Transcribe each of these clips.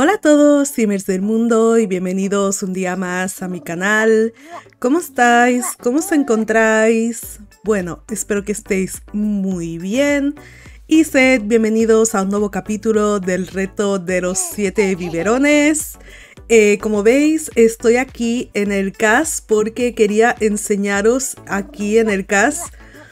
Hola a todos, simers del mundo, y bienvenidos un día más a mi canal. ¿Cómo estáis? ¿Cómo os encontráis? Bueno, espero que estéis muy bien y sed bienvenidos a un nuevo capítulo del reto de los 7 biberones. Como veis, estoy aquí en el CAS porque quería enseñaros aquí en el CAS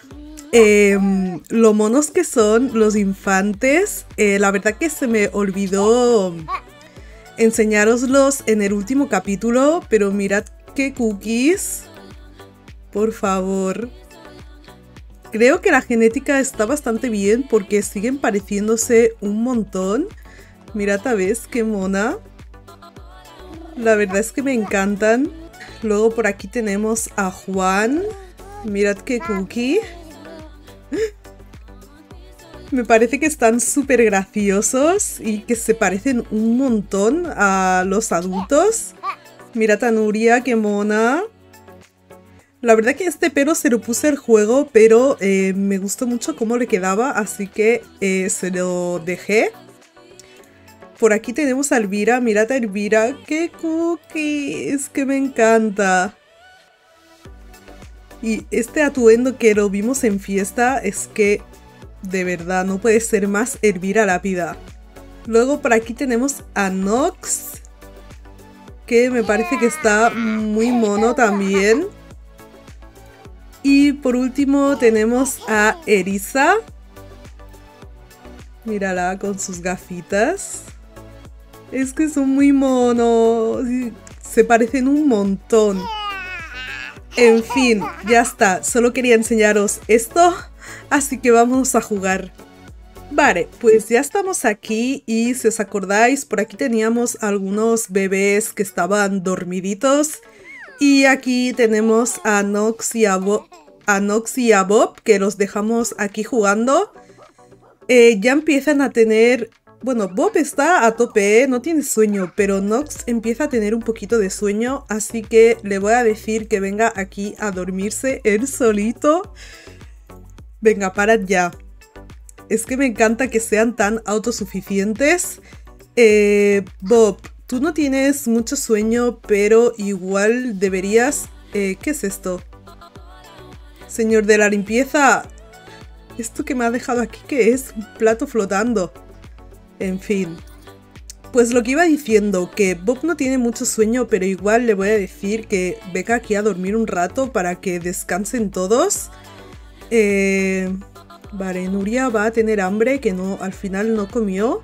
lo monos que son los infantes. La verdad que se me olvidó enseñároslos en el último capítulo, pero mirad qué cookies, por favor. Creo que la genética está bastante bien porque siguen pareciéndose un montón. Mirad a ver qué mona. La verdad es que me encantan. Luego por aquí tenemos a Juan. Mirad qué cookie. Me parece que están súper graciosos y que se parecen un montón a los adultos. Mirad a Nuria, qué mona. La verdad que este pelo se lo puse al juego, pero me gustó mucho cómo le quedaba, así que se lo dejé. Por aquí tenemos a Elvira. Mirad a Elvira, qué cookie, es que me encanta. Y este atuendo que lo vimos en fiesta es que de verdad no puede ser más Elvira Lápida. Luego por aquí tenemos a Nox, que me parece que está muy mono también. Y por último tenemos a Erisa. Mírala con sus gafitas. Es que son muy monos. Se parecen un montón. En fin, ya está. Solo quería enseñaros esto. Así que vamos a jugar. Vale, pues ya estamos aquí y si os acordáis, por aquí teníamos algunos bebés que estaban dormiditos. Y aquí tenemos a Nox y a Bob, que los dejamos aquí jugando. Ya empiezan a tener... Bueno, Bob está a tope, no tiene sueño, pero Nox empieza a tener un poquito de sueño, así que le voy a decir que venga aquí a dormirse él solito. Venga, parad ya. Es que me encanta que sean tan autosuficientes. Bob, tú no tienes mucho sueño, pero igual deberías... ¿qué es esto? Señor de la limpieza. ¿Esto que me ha dejado aquí qué es? Un plato flotando. En fin. Pues lo que iba diciendo, que Bob no tiene mucho sueño, pero igual le voy a decir que venga aquí a dormir un rato para que descansen todos. Vale, Nuria va a tener hambre, que no, al final no comió.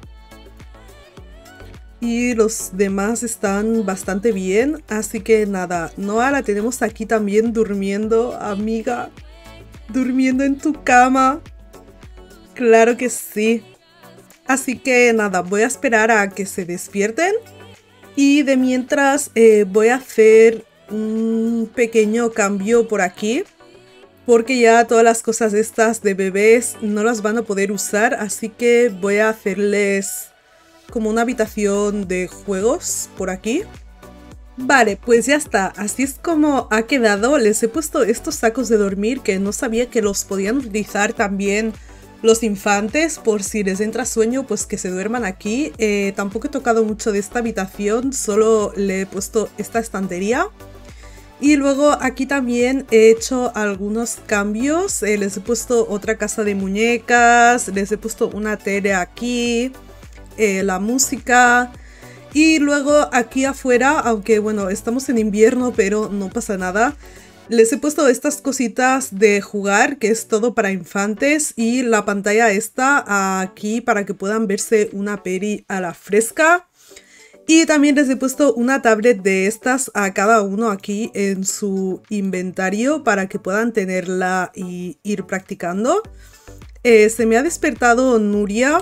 Y los demás están bastante bien, así que nada. Noah la tenemos aquí también durmiendo, amiga. Durmiendo en tu cama. Claro que sí. Así que nada, voy a esperar a que se despierten. Y de mientras voy a hacer un pequeño cambio por aquí. Porque ya todas las cosas estas de bebés no las van a poder usar. Así que voy a hacerles como una habitación de juegos por aquí. Vale, pues ya está. Así es como ha quedado. Les he puesto estos sacos de dormir que no sabía que los podían utilizar también los infantes. Por si les entra sueño, pues que se duerman aquí. Tampoco he tocado mucho de esta habitación. Solo le he puesto esta estantería. Y luego aquí también he hecho algunos cambios. Les he puesto otra casa de muñecas. Les he puesto una tele aquí. La música. Y luego aquí afuera, aunque bueno, estamos en invierno, pero no pasa nada. Les he puesto estas cositas de jugar, que es todo para infantes. Y la pantalla está aquí para que puedan verse una peli a la fresca. Y también les he puesto una tablet de estas a cada uno aquí en su inventario para que puedan tenerla y ir practicando. Se me ha despertado Nuria.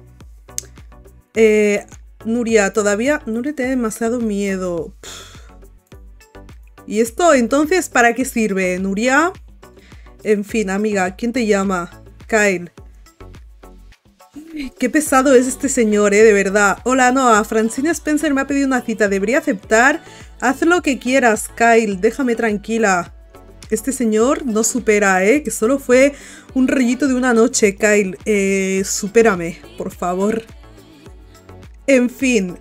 Nuria, todavía no le tiene demasiado miedo. ¿Y esto entonces para qué sirve, Nuria? En fin, amiga, ¿quién te llama? Kyle. Qué pesado es este señor, de verdad. Hola, Noah. Francine Spencer me ha pedido una cita. ¿Debería aceptar? Haz lo que quieras, Kyle. Déjame tranquila. Este señor no supera, que solo fue un rollito de una noche, Kyle. Supérame, por favor. En fin,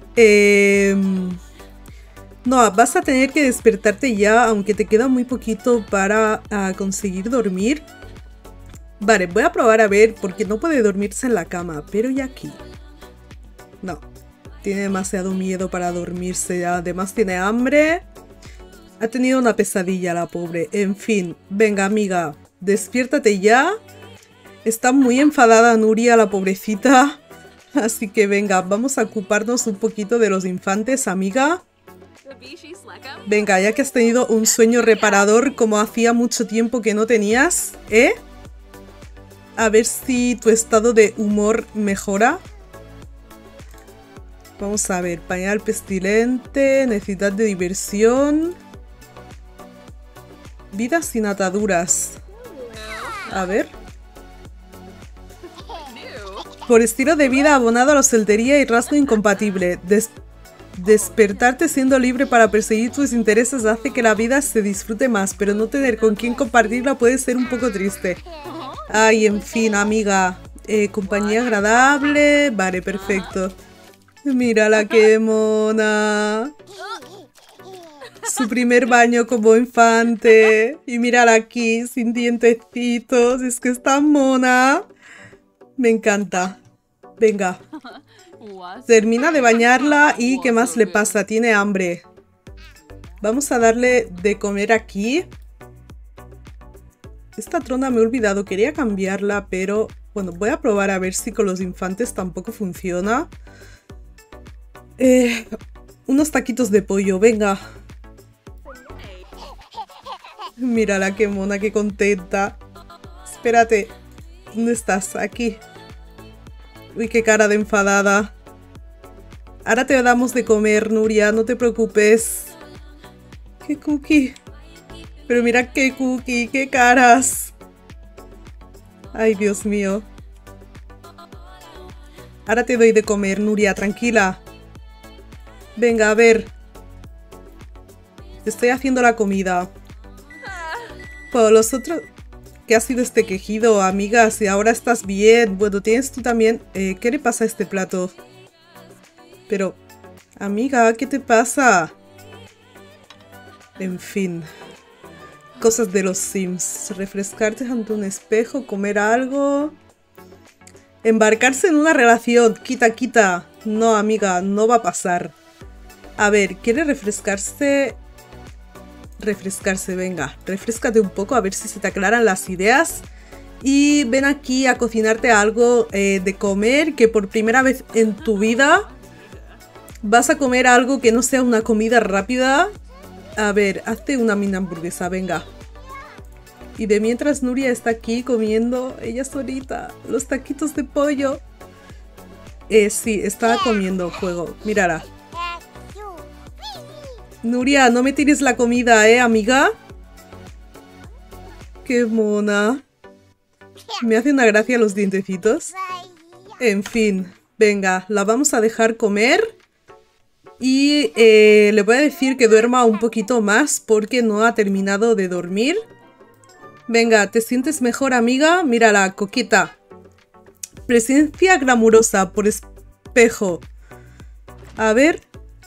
no, vas a tener que despertarte ya, aunque te queda muy poquito para conseguir dormir. Vale, voy a probar a ver, porque no puede dormirse en la cama, pero ¿y aquí? No, tiene demasiado miedo para dormirse, además tiene hambre. Ha tenido una pesadilla la pobre. En fin, venga amiga, despiértate ya. Está muy enfadada Nuria, la pobrecita. Así que venga, vamos a ocuparnos un poquito de los infantes, amiga. Venga, ya que has tenido un sueño reparador como hacía mucho tiempo que no tenías, ¿eh? A ver si tu estado de humor mejora. Vamos a ver, pañal pestilente, necesidad de diversión. Vida sin ataduras. A ver. Por estilo de vida abonado a la soltería y rasgo incompatible. Despertarte siendo libre para perseguir tus intereses hace que la vida se disfrute más, pero no tener con quién compartirla puede ser un poco triste. Ay, en fin, amiga. Compañía agradable. Vale, perfecto. Mírala qué mona. Su primer baño como infante. Y mírala aquí, sin dientecitos. Es que es tan mona. Me encanta. Venga. Termina de bañarla y ¿qué más le pasa? Tiene hambre. Vamos a darle de comer aquí. Esta trona me he olvidado. Quería cambiarla, pero... Bueno, voy a probar a ver si con los infantes tampoco funciona. Unos taquitos de pollo, venga. Mírala qué mona, qué contenta. Espérate. ¿Dónde estás? Aquí. Uy, qué cara de enfadada. Ahora te damos de comer, Nuria, no te preocupes. ¡Qué cookie! Pero mira qué cookie, qué caras. Ay, Dios mío. Ahora te doy de comer, Nuria, tranquila. Venga, a ver. Te estoy haciendo la comida. Por los otros... ¿Qué ha sido este quejido, amiga? Si ahora estás bien. Bueno, tienes tú también... ¿qué le pasa a este plato? Pero... Amiga, ¿qué te pasa? En fin. Cosas de los Sims. Refrescarte ante un espejo, comer algo... Embarcarse en una relación. Quita, quita. No, amiga, no va a pasar. A ver, ¿quiere refrescarse? Refrescarse, venga. Refrescate un poco a ver si se te aclaran las ideas. Y ven aquí a cocinarte algo de comer, que por primera vez en tu vida vas a comer algo que no sea una comida rápida. A ver, hazte una mini hamburguesa, venga. Y de mientras Nuria está aquí comiendo ella solita los taquitos de pollo. Sí, está comiendo juego. Mírala. Nuria, no me tires la comida, amiga. Qué mona. Me hace una gracia los dientecitos. En fin, venga, la vamos a dejar comer. Y le voy a decir que duerma un poquito más porque no ha terminado de dormir. Venga, ¿te sientes mejor, amiga? Mírala, coqueta. Presencia glamurosa por espejo. A ver.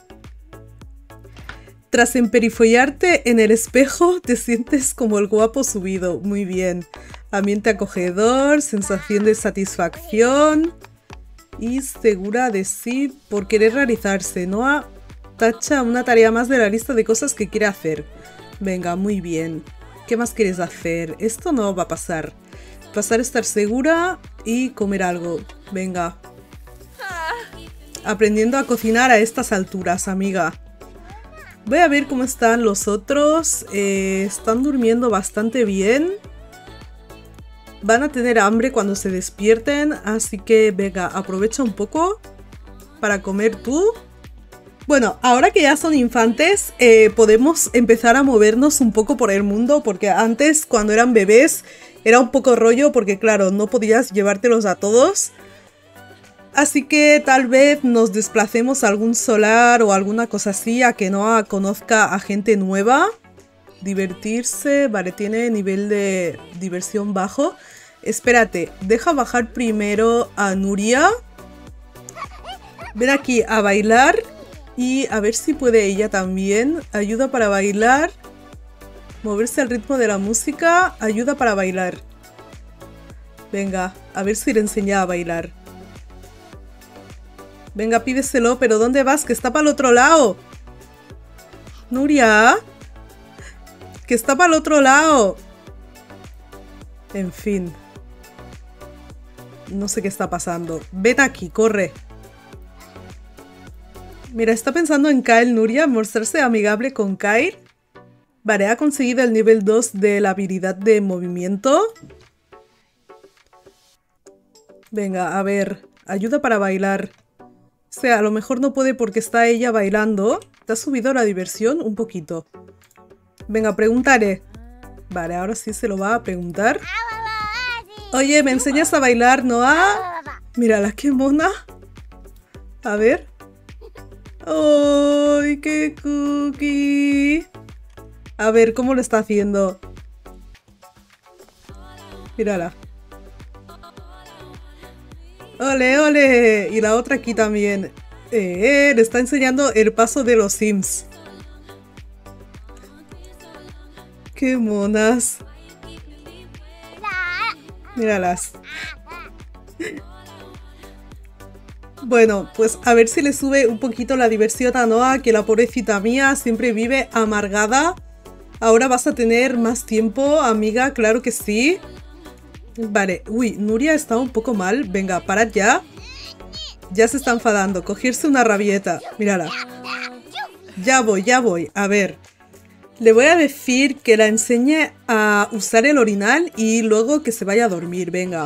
Tras emperifollarte en el espejo, te sientes como el guapo subido. Muy bien. Ambiente acogedor, sensación de satisfacción y segura de sí por querer realizarse. Noah tacha una tarea más de la lista de cosas que quiere hacer. Venga, muy bien. ¿Qué más quieres hacer? Esto no va a pasar. Pasar a estar segura y comer algo. Venga. Aprendiendo a cocinar a estas alturas, amiga. Voy a ver cómo están los otros. Están durmiendo bastante bien. Van a tener hambre cuando se despierten. Así que venga, aprovecha un poco para comer tú. Bueno, ahora que ya son infantes, podemos empezar a movernos un poco por el mundo. Porque antes, cuando eran bebés, era un poco rollo. Porque claro, no podías llevártelos a todos. Así que tal vez nos desplacemos a algún solar o alguna cosa así, a que Noah conozca a gente nueva. Divertirse, vale, tiene nivel de diversión bajo. Espérate, deja bajar primero a Nuria. Ven aquí a bailar y a ver si puede ella también. Ayuda para bailar. Moverse al ritmo de la música. Ayuda para bailar. Venga, a ver si le enseña a bailar. Venga, pídeselo, pero ¿dónde vas? Que está para el otro lado. Nuria. Que está para el otro lado. En fin. No sé qué está pasando. Ven aquí, corre. Mira, está pensando en Kyle, Nuria. Mostrarse amigable con Kyle. Vale, ha conseguido el nivel 2 de la habilidad de movimiento. Venga, a ver. Ayuda para bailar. O sea, a lo mejor no puede porque está ella bailando. ¿Te has subido la diversión? Un poquito. Venga, preguntaré. Vale, ahora sí se lo va a preguntar. Oye, ¿me enseñas a bailar, Noah? Mírala, qué mona. A ver. ¡Ay, qué cookie! A ver, ¿cómo lo está haciendo? Mírala. ¡Ole, ole! Y la otra aquí también. Le está enseñando el paso de los Sims. ¡Qué monas! Míralas. Bueno, pues a ver si le sube un poquito la diversión a Noah, que la pobrecita mía siempre vive amargada. Ahora vas a tener más tiempo, amiga, claro que sí. Vale, uy, Nuria está un poco mal. Venga, parad ya. Ya se está enfadando, cogerse una rabieta. Mírala. Ya voy. A ver. Le voy a decir que la enseñe a usar el orinal y luego que se vaya a dormir, venga.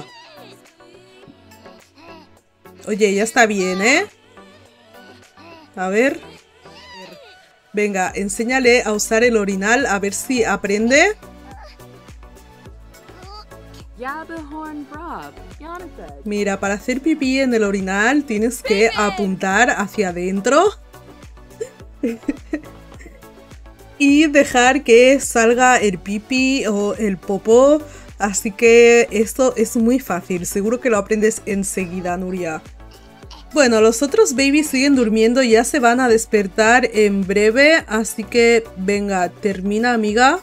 Oye, ya está bien, ¿eh? A ver. Venga, enséñale a usar el orinal, a ver si aprende. Mira, para hacer pipí en el orinal tienes que apuntar hacia adentro. Y dejar que salga el pipí o el popó. Así que esto es muy fácil. Seguro que lo aprendes enseguida, Nuria. Bueno, los otros babies siguen durmiendo. Ya se van a despertar en breve. Así que venga, termina, amiga.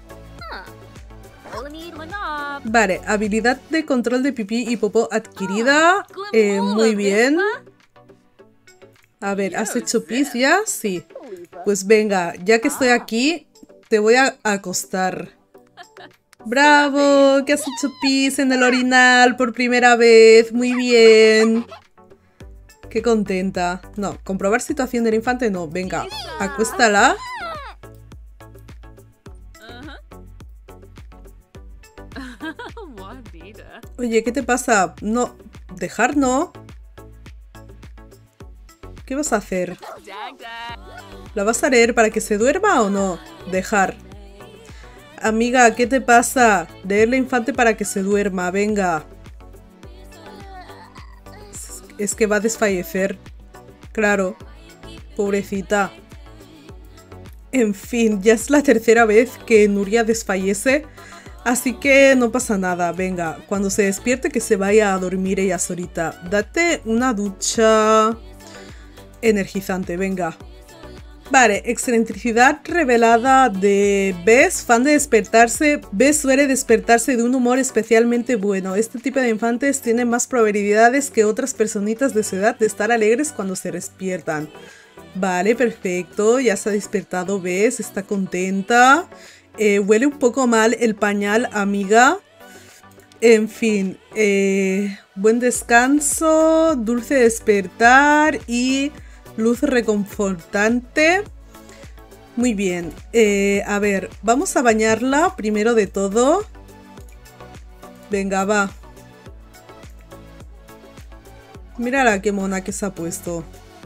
Vale, habilidad de control de pipí y popó adquirida. Muy bien. A ver, ¿has hecho pis ya? Sí. Pues venga, ya que estoy aquí, te voy a acostar. ¡Bravo! Que has hecho pis en el orinal por primera vez. Muy bien. Qué contenta. No, comprobar situación del infante no. Venga, acuéstala. Oye, ¿qué te pasa? No, dejar no. ¿Qué vas a hacer? ¿La vas a leer para que se duerma o no? Dejar. Amiga, ¿qué te pasa? Leerle infante para que se duerma, venga. Es que va a desfallecer. Claro. Pobrecita. En fin, ya es la tercera vez que Nuria desfallece. Así que no pasa nada, venga. Cuando se despierte que se vaya a dormir ella solita. Date una ducha energizante, venga. Vale, excentricidad revelada de Bess, fan de despertarse. Bess suele despertarse de un humor especialmente bueno. Este tipo de infantes tienen más probabilidades que otras personitas de su edad de estar alegres cuando se despiertan. Vale, perfecto, ya se ha despertado Bess, está contenta. Huele un poco mal el pañal, amiga. En fin, buen descanso, dulce despertar y luz reconfortante. Muy bien, a ver, vamos a bañarla primero de todo. Venga, va. Mírala qué mona que se ha puesto.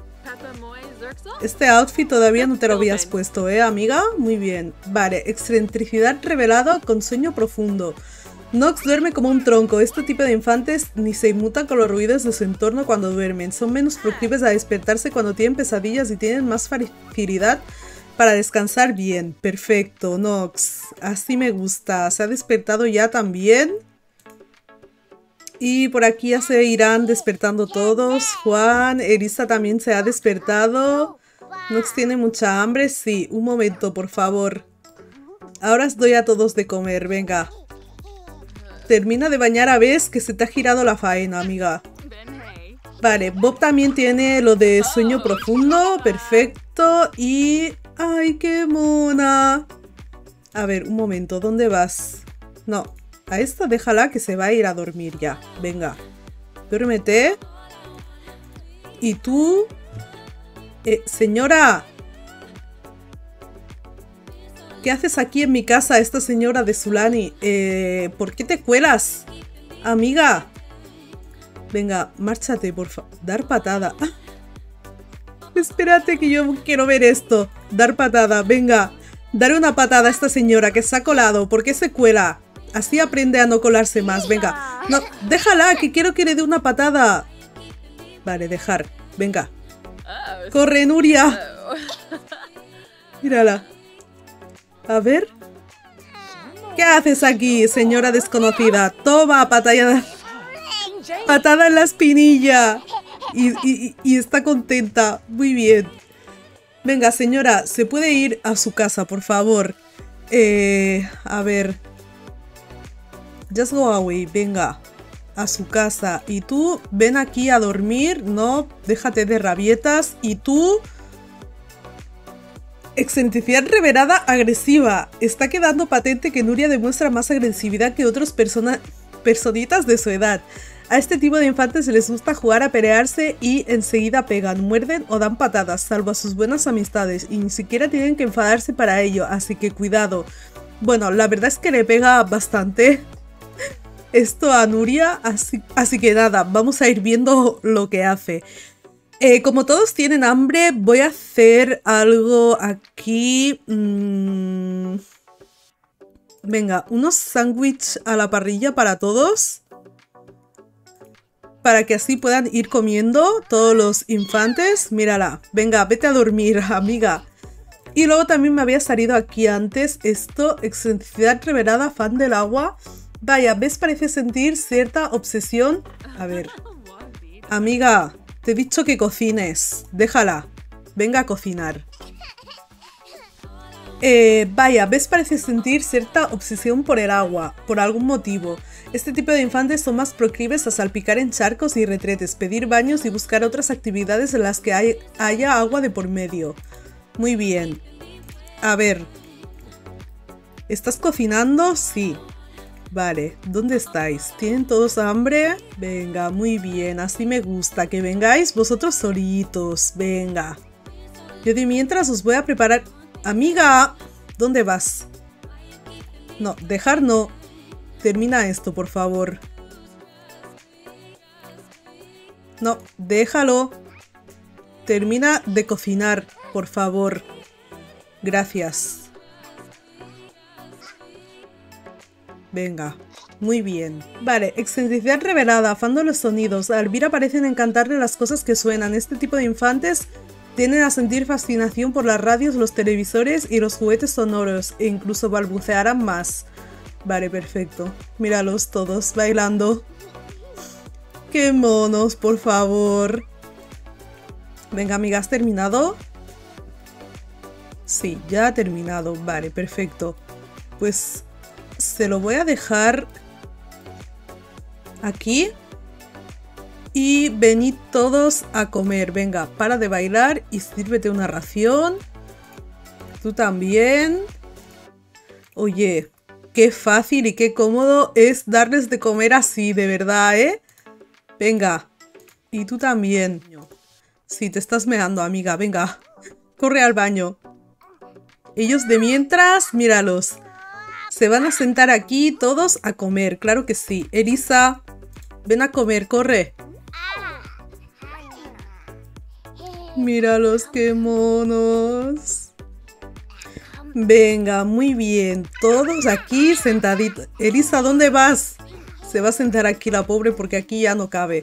Este outfit todavía no te lo habías puesto, amiga? Muy bien. Vale, excentricidad revelado con sueño profundo. Nox duerme como un tronco. Este tipo de infantes ni se inmutan con los ruidos de su entorno cuando duermen. Son menos proclives a despertarse cuando tienen pesadillas y tienen más facilidad para descansar bien. Perfecto, Nox. Así me gusta. ¿Se ha despertado ya también? Y por aquí ya se irán despertando todos. Juan, Elisa también se ha despertado. Nox tiene mucha hambre. Sí, un momento, por favor. Ahora os doy a todos de comer, venga. Termina de bañar a Bess, que se te ha girado la faena, amiga. Vale, Bob también tiene lo de sueño profundo. Perfecto. Y... ¡ay, qué mona! A ver, un momento, ¿dónde vas? No, a esta déjala que se va a ir a dormir ya. Venga, duérmete. Y tú... señora... ¿qué haces aquí en mi casa, esta señora de Sulani? ¿Por qué te cuelas? Amiga. Venga, márchate, por favor. Dar patada. ¡Ah! Espérate que yo quiero ver esto. Dar patada, venga. Daré una patada a esta señora que se ha colado. ¿Por qué se cuela? Así aprende a no colarse más. Venga. No, déjala, que quiero que le dé una patada. Vale, dejar. Venga. Corre, Nuria. Mírala. A ver. ¿Qué haces aquí, señora desconocida? Toma, patada. Patada en la espinilla. Y está contenta. Muy bien. Venga, señora, ¿se puede ir a su casa, por favor? A ver. Just go away, venga. A su casa. Y tú, ven aquí a dormir. No, déjate de rabietas. Y tú... excentricidad revelada agresiva. Está quedando patente que Nuria demuestra más agresividad que otras personitas de su edad. A este tipo de infantes les gusta jugar a pelearse y enseguida pegan, muerden o dan patadas, salvo a sus buenas amistades, y ni siquiera tienen que enfadarse para ello, así que cuidado. Bueno, la verdad es que le pega bastante esto a Nuria, así que nada, vamos a ir viendo lo que hace. Como todos tienen hambre, voy a hacer algo aquí. Venga, unos sándwiches a la parrilla para todos. Para que así puedan ir comiendo todos los infantes. Mírala, venga, vete a dormir, amiga. Y luego también me había salido aquí antes esto, excentricidad revelada, fan del agua. Vaya, ¿ves? Parece sentir cierta obsesión. A ver, amiga, te he dicho que cocines. Déjala, venga a cocinar. Vaya, ¿ves? Parece sentir cierta obsesión por el agua, por algún motivo. Este tipo de infantes son más proclives a salpicar en charcos y retretes, pedir baños y buscar otras actividades en las que haya agua de por medio. Muy bien. A ver. ¿Estás cocinando? Sí. Vale, ¿dónde estáis? ¿Tienen todos hambre? Venga, muy bien, así me gusta, que vengáis vosotros solitos, venga. Yo de mientras os voy a preparar... Amiga, ¿dónde vas? No, dejar no. Termina esto, por favor. No, déjalo. Termina de cocinar, por favor. Gracias. Venga, muy bien. Vale, excentricidad revelada, afán de los sonidos. A Elvira parecen encantarle las cosas que suenan. Este tipo de infantes tienden a sentir fascinación por las radios, los televisores y los juguetes sonoros, e incluso balbucearán más. Vale, perfecto. Míralos todos bailando. ¡Qué monos, por favor! Venga, amiga, ¿has terminado? Sí, ya ha terminado. Vale, perfecto. Pues se lo voy a dejar aquí. Y venid todos a comer. Venga, para de bailar y sírvete una ración. Tú también. Oye, qué fácil y qué cómodo es darles de comer así, de verdad, ¿eh? Venga. Y tú también. Sí, te estás meando, amiga. Venga, corre al baño. Ellos de mientras, míralos. Se van a sentar aquí todos a comer, claro que sí. Elisa, ven a comer, corre. Míralos, qué monos. Venga, muy bien. Todos aquí sentaditos. Elisa, ¿dónde vas? Se va a sentar aquí la pobre porque aquí ya no cabe.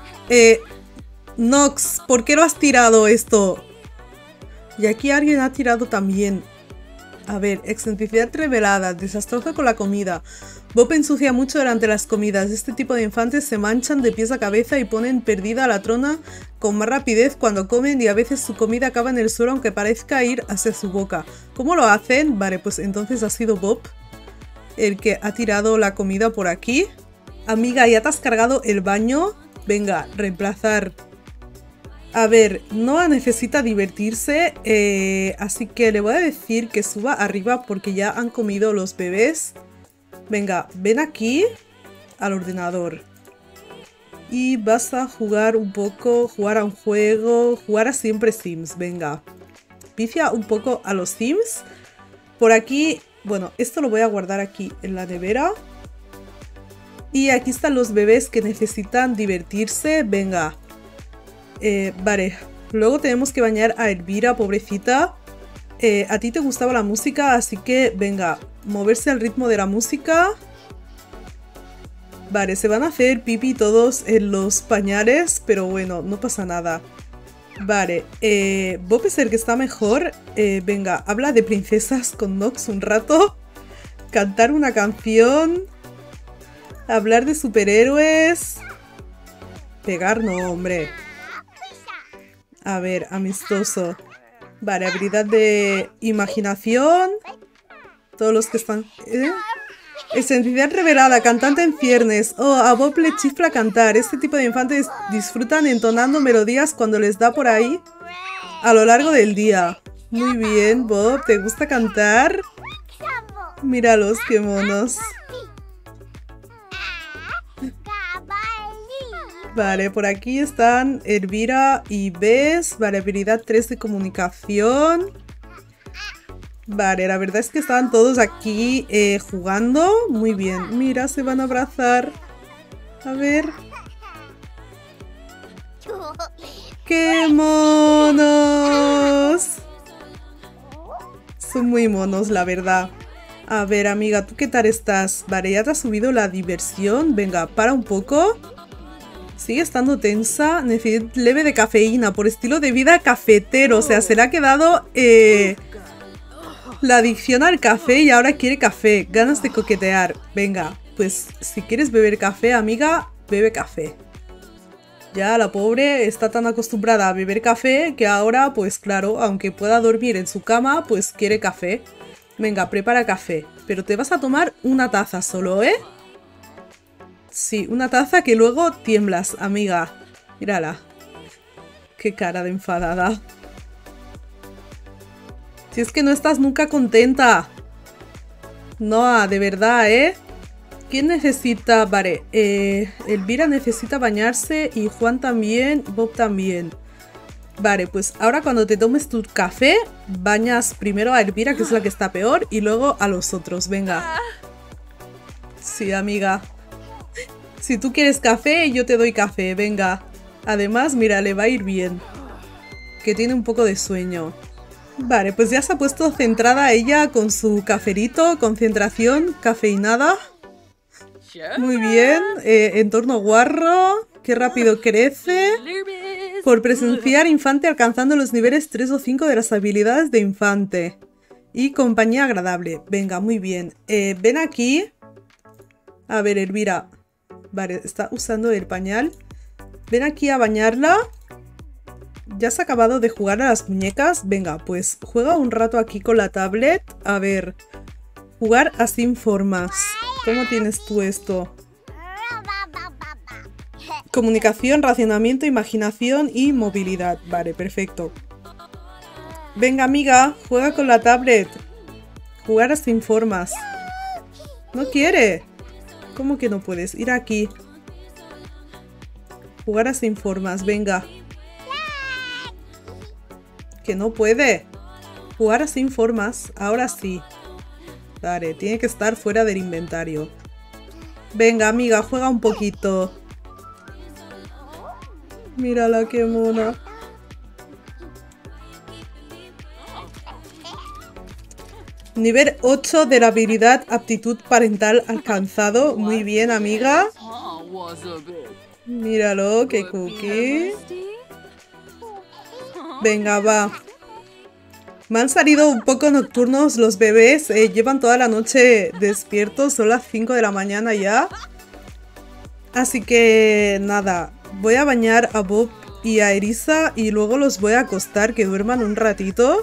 Nox, ¿por qué lo has tirado esto? Y aquí alguien ha tirado también. A ver, excentricidad revelada, desastroso con la comida. Bob ensucia mucho durante las comidas. Este tipo de infantes se manchan de pies a cabeza y ponen perdida a la trona con más rapidez cuando comen y a veces su comida acaba en el suelo aunque parezca ir hacia su boca. ¿Cómo lo hacen? Vale, pues entonces ha sido Bob el que ha tirado la comida por aquí. Amiga, ¿ya te has cargado el baño? Venga, reemplazar. A ver, Noah necesita divertirse, así que le voy a decir que suba arriba porque ya han comido los bebés. Venga, ven aquí al ordenador. Y vas a jugar un poco, jugar a un juego, jugar a siempre Sims, venga. Vicia un poco a los Sims. Por aquí, bueno, esto lo voy a guardar aquí en la nevera. Y aquí están los bebés que necesitan divertirse, venga. Vale, luego tenemos que bañar a Elvira, pobrecita. A ti te gustaba la música, así que venga, moverse al ritmo de la música. Vale, se van a hacer pipí todos en los pañales, pero bueno, no pasa nada. Vale, Bob es el que está mejor. Venga, habla de princesas con Nox un rato. Cantar una canción. Hablar de superhéroes. Pegar no, hombre. A ver, amistoso. Vale, habilidad de imaginación. Todos los que están... Excentricidad revelada, cantante en ciernes. Oh, a Bob le chifla cantar. Este tipo de infantes disfrutan entonando melodías cuando les da por ahí a lo largo del día. Muy bien, Bob, ¿te gusta cantar? Míralos, qué monos. Vale, por aquí están Elvira y Bess. Vale, habilidad 3 de comunicación. Vale, la verdad es que estaban todos aquí jugando. Muy bien. Mira, se van a abrazar. A ver. ¡Qué monos! Son muy monos, la verdad. A ver, amiga, ¿tú qué tal estás? Vale, ¿ya te has subido la diversión? Venga, para un poco. Sigue estando tensa. Necesidad leve de cafeína por estilo de vida cafetero. O sea, se le ha quedado la adicción al café y ahora quiere café. Ganas de coquetear. Venga, pues si quieres beber café, amiga, bebe café. Ya la pobre está tan acostumbrada a beber café que ahora, pues claro, aunque pueda dormir en su cama, pues quiere café. Venga, prepara café. Pero te vas a tomar una taza solo, ¿eh? Sí, una taza que luego tiemblas, amiga. Mírala. Qué cara de enfadada. Si es que no estás nunca contenta. Noah, de verdad, ¿eh? ¿Quién necesita? Vale, Elvira necesita bañarse y Juan también, Bob también. Vale, pues ahora cuando te tomes tu café, bañas primero a Elvira, que es la que está peor, y luego a los otros, venga. Sí, amiga. Si tú quieres café, yo te doy café, venga. Además, mira, le va a ir bien. Que tiene un poco de sueño. Vale, pues ya se ha puesto centrada ella con su caferito, concentración, cafeinada. Muy bien, entorno guarro, qué rápido crece. Por presenciar infante alcanzando los niveles 3 o 5 de las habilidades de infante. Y compañía agradable, venga, muy bien. Ven aquí. A ver, Elvira. Vale, está usando el pañal. Ven aquí a bañarla. ¿Ya has acabado de jugar a las muñecas? Venga, pues juega un rato aquí con la tablet. A ver, jugar a Sinformas. ¿Cómo tienes tú esto? Comunicación, racionamiento, imaginación y movilidad. Vale, perfecto. Venga, amiga, juega con la tablet. Jugar a Sinformas. ¿No quiere? ¿Cómo que no puedes? Ir aquí. Jugar a Sinformas, venga. Que no puede. Jugar a Sinformas, ahora sí. Vale, tiene que estar fuera del inventario. Venga, amiga, juega un poquito. Mírala, qué mona. Nivel 8 de la habilidad aptitud parental alcanzado. Muy bien, amiga. Míralo, qué cookie. Venga, va. Me han salido un poco nocturnos los bebés. Llevan toda la noche despiertos. Son las 5 de la mañana ya. Así que nada. Voy a bañar a Bob y a Erisa. Y luego los voy a acostar. Que duerman un ratito.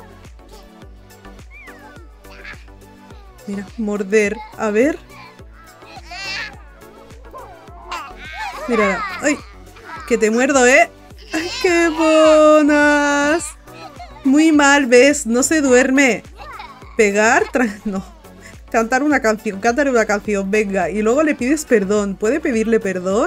Mira, morder. A ver. Mira. ¡Ay! Que te muerdo, ¿eh? ¡Ay, qué bonas! Muy mal, ¿ves? No se duerme. Pegar, no. Cantar una canción, cántale una canción, venga. Y luego le pides perdón. ¿Puede pedirle perdón?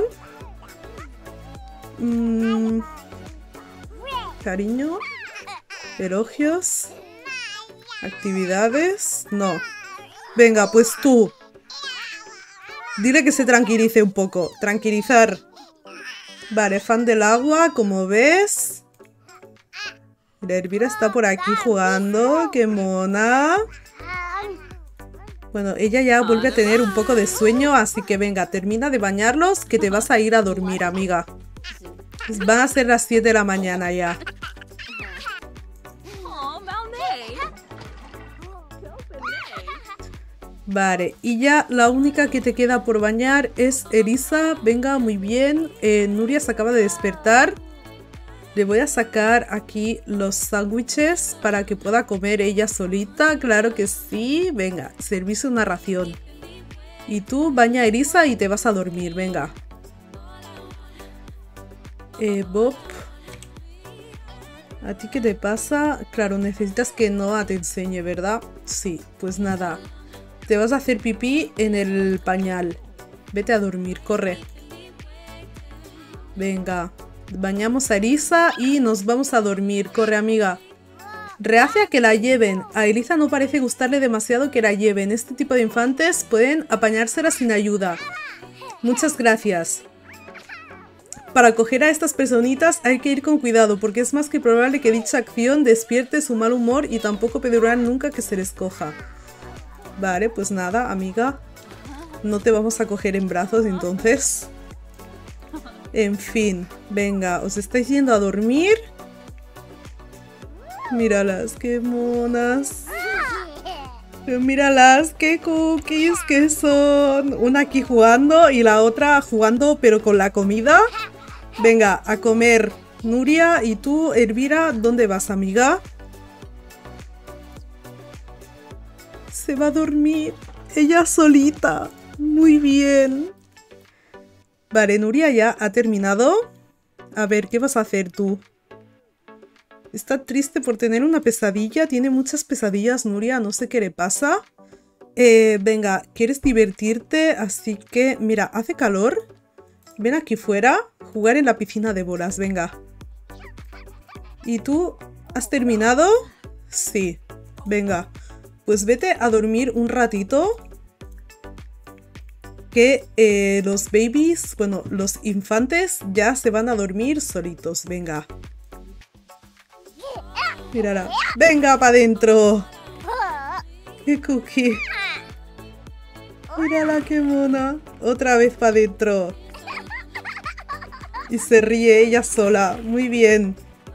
Cariño. Elogios. Actividades. No. Venga, pues tú. Dile que se tranquilice un poco. Tranquilizar. Vale, fan del agua, como ves. La Elvira está por aquí jugando. ¡Qué mona! Bueno, ella ya vuelve a tener un poco de sueño, así que venga, termina de bañarlos, que te vas a ir a dormir, amiga. Van a ser las 7 de la mañana ya. Vale, y ya la única que te queda por bañar es Erisa. Venga, muy bien. Nuria se acaba de despertar. Le voy a sacar aquí los sándwiches para que pueda comer ella solita. Claro que sí. Venga, servirse una ración. Y tú baña a Erisa y te vas a dormir. Venga. Bob. ¿A ti qué te pasa? Claro, necesitas que Noah te enseñe, ¿verdad? Sí, pues nada. Te vas a hacer pipí en el pañal. Vete a dormir, corre. Venga. Bañamos a Erisa y nos vamos a dormir. Corre, amiga. Reacia a que la lleven. A Elisa no parece gustarle demasiado que la lleven. Este tipo de infantes pueden apañársela sin ayuda. Muchas gracias. Para acoger a estas personitas hay que ir con cuidado, porque es más que probable que dicha acción despierte su mal humor y tampoco pedirán nunca que se les coja. Vale, pues nada, amiga. No te vamos a coger en brazos entonces. En fin, venga, ¿os estáis yendo a dormir? Míralas, qué monas. Míralas, qué cookies que son. Una aquí jugando y la otra jugando pero con la comida. Venga, a comer. Nuria, y tú, Elvira, ¿dónde vas, amiga? Se va a dormir. Ella solita. Muy bien. Vale, Nuria ya ha terminado. A ver, ¿qué vas a hacer tú? Está triste por tener una pesadilla. Tiene muchas pesadillas, Nuria. No sé qué le pasa. Venga, ¿quieres divertirte? Así que, mira, hace calor. Ven aquí fuera. Jugar en la piscina de bolas, venga. ¿Y tú? ¿Has terminado? Sí. Venga. Pues vete a dormir un ratito. Que los babies, bueno, los infantes ya se van a dormir solitos. Venga. Mírala. Venga para adentro. ¡Qué cookie! Mírala, qué mona. Otra vez para adentro. Y se ríe ella sola. Muy bien.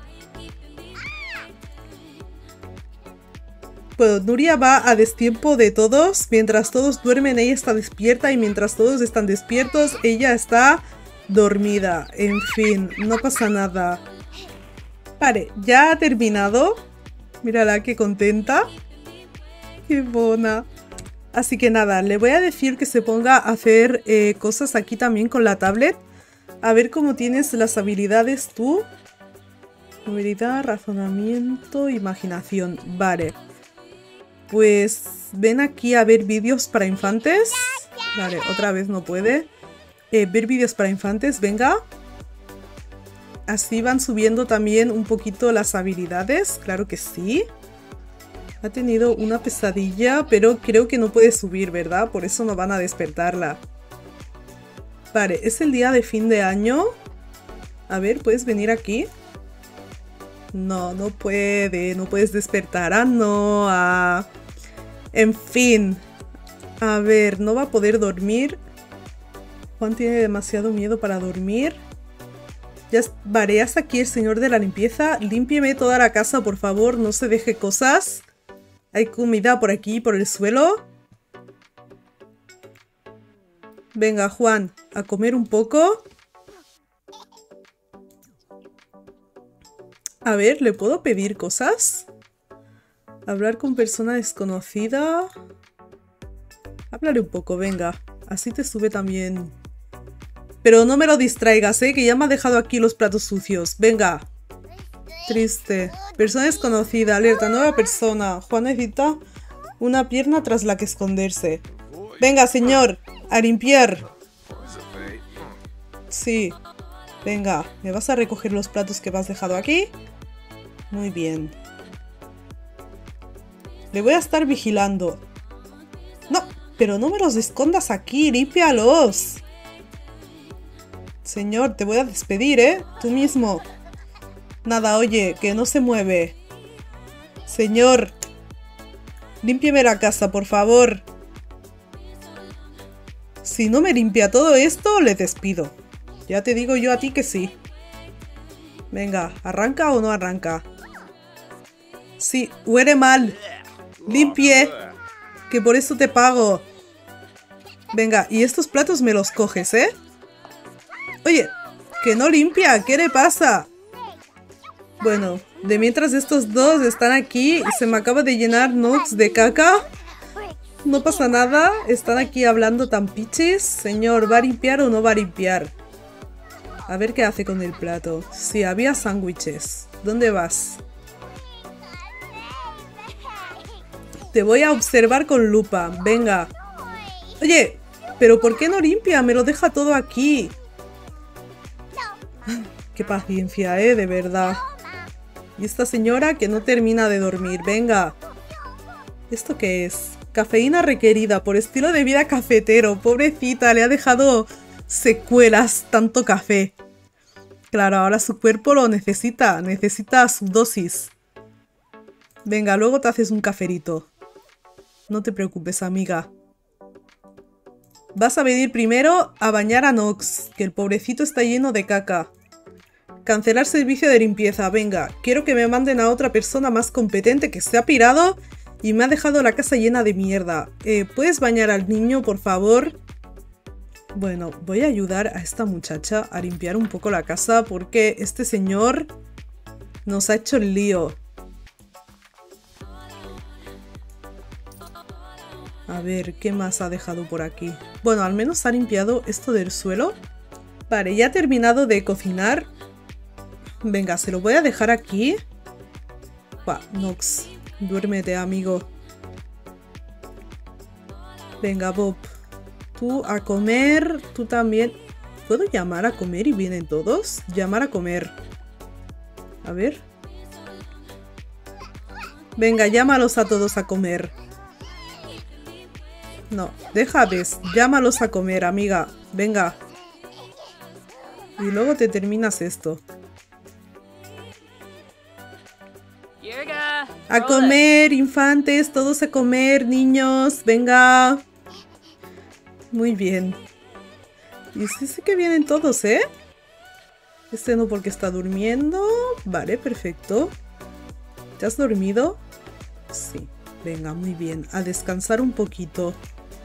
Bueno, Nuria va a destiempo de todos. Mientras todos duermen, ella está despierta. Y mientras todos están despiertos, ella está dormida. En fin, no pasa nada. Vale, ya ha terminado. Mírala, qué contenta. Qué bona. Así que nada, le voy a decir que se ponga a hacer cosas aquí también con la tablet. A ver cómo tienes las habilidades tú. Habilidad, razonamiento, imaginación. Vale. Pues ven aquí a ver vídeos para infantes. Vale, otra vez no puede. Ver vídeos para infantes, venga. Así van subiendo también un poquito las habilidades. Claro que sí. Ha tenido una pesadilla, pero creo que no puede subir, ¿verdad? Por eso no van a despertarla. Vale, es el día de fin de año. A ver, ¿puedes venir aquí? No, no puede. No puedes despertar a Noah. En fin. A ver, no va a poder dormir. Juan tiene demasiado miedo para dormir. Vale, hasta aquí el señor de la limpieza. Límpieme toda la casa, por favor. No se deje cosas. Hay comida por aquí, por el suelo. Venga, Juan, a comer un poco. A ver, ¿le puedo pedir cosas? Hablar con persona desconocida. Háblale un poco, venga. Así te sube también. Pero no me lo distraigas, que ya me ha dejado aquí los platos sucios. Venga. Triste. Persona desconocida. Alerta. Nueva persona. Juan necesita una pierna tras la que esconderse. Venga, señor. A limpiar. Sí. Venga. ¿Me vas a recoger los platos que me has dejado aquí? Muy bien. Le voy a estar vigilando. No, pero no me los escondas aquí. Límpialos. Señor, te voy a despedir, Tú mismo. Nada, oye, que no se mueve. Señor. Límpieme la casa, por favor. Si no me limpia todo esto, le despido. Ya te digo yo a ti que sí. Venga, ¿arranca o no arranca? Sí, huele mal. Limpie. Que por eso te pago. Venga, y estos platos me los coges, Oye, que no limpia, ¿qué le pasa? Bueno, de mientras estos dos están aquí y se me acaba de llenar Nox de caca. No pasa nada, están aquí hablando tan pichis. Señor, ¿va a limpiar o no va a limpiar? A ver qué hace con el plato. Sí, había sándwiches. ¿Dónde vas? Te voy a observar con lupa, venga. Oye, ¿pero por qué no limpia? Me lo deja todo aquí. Qué paciencia, de verdad. Y esta señora que no termina de dormir. Venga. ¿Esto qué es? Cafeína requerida por estilo de vida cafetero. Pobrecita, le ha dejado secuelas tanto café. Claro, ahora su cuerpo lo necesita. Necesita su dosis. Venga, luego te haces un caferito. No te preocupes, amiga. Vas a venir primero a bañar a Nox, que el pobrecito está lleno de caca. Cancelar servicio de limpieza. Venga, quiero que me manden a otra persona más competente que se ha pirado y me ha dejado la casa llena de mierda. ¿Puedes bañar al niño, por favor? Bueno, voy a ayudar a esta muchacha a limpiar un poco la casa porque este señor nos ha hecho el lío. A ver, ¿qué más ha dejado por aquí? Bueno, al menos ha limpiado esto del suelo. Vale, ya ha terminado de cocinar. Venga, se lo voy a dejar aquí. Va, Nox, duérmete, amigo. Venga, Bob. Tú a comer, tú también. ¿Puedo llamar a comer y vienen todos? Llamar a comer. A ver. Venga, llámalos a todos a comer. No, déjales, llámalos a comer, amiga. Venga. Y luego te terminas esto. A comer, infantes, todos a comer, niños. Venga. Muy bien. Y sí que vienen todos, Este no porque está durmiendo. Vale, perfecto. ¿Te has dormido? Sí. Venga, muy bien. A descansar un poquito.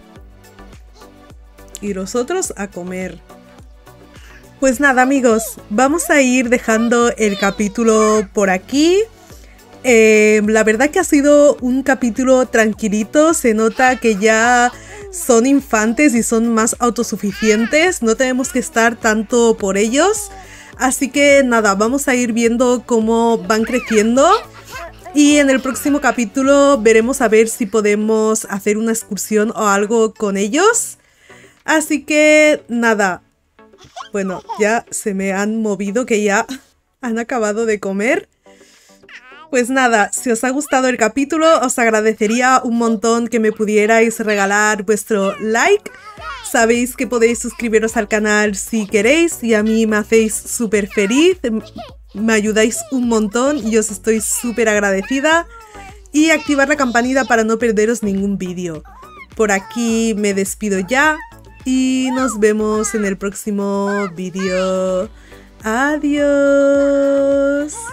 Y los otros a comer. Pues nada, amigos, vamos a ir dejando el capítulo por aquí. La verdad que ha sido un capítulo tranquilito. Se nota que ya son infantes y son más autosuficientes. No tenemos que estar tanto por ellos. Así que nada, vamos a ir viendo cómo van creciendo. Y en el próximo capítulo veremos a ver si podemos hacer una excursión o algo con ellos. Así que nada. Bueno, ya se me han movido, que ya han acabado de comer. Pues nada, si os ha gustado el capítulo, os agradecería un montón que me pudierais regalar vuestro like. Sabéis que podéis suscribiros al canal si queréis y a mí me hacéis súper feliz. Me ayudáis un montón y os estoy súper agradecida. Y activar la campanita para no perderos ningún vídeo. Por aquí me despido ya y nos vemos en el próximo vídeo. Adiós.